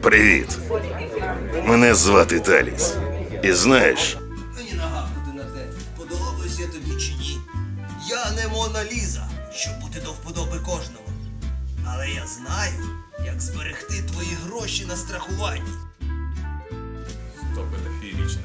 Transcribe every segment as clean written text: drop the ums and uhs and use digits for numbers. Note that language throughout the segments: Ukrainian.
Привіт. Мене звати Таліс. І знаєш, Мені нагадувати на те, подобаюсь я тобі чи ні. Я не Мона Ліза, щоб бути до вподоби кожному. Але я знаю, як зберегти твої гроші на страхуванні. Стоп, это феерично.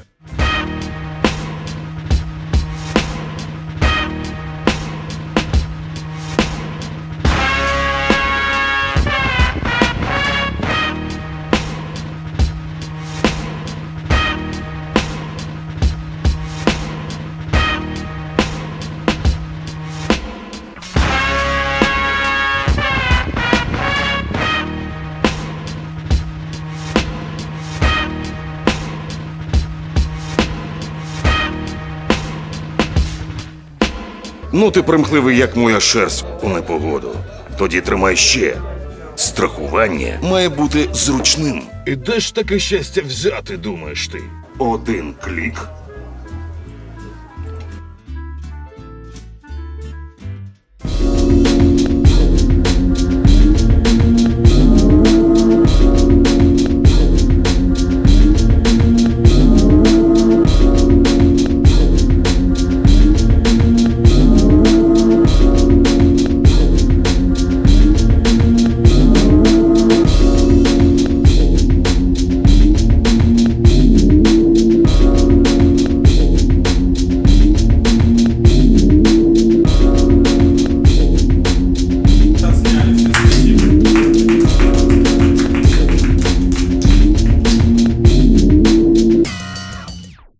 ну ти примхливий, як моя шерсть у непогоду. Тоді тримай ще. Страхування має бути зручним. І де ж таке щастя взяти, думаєш ти? Один клік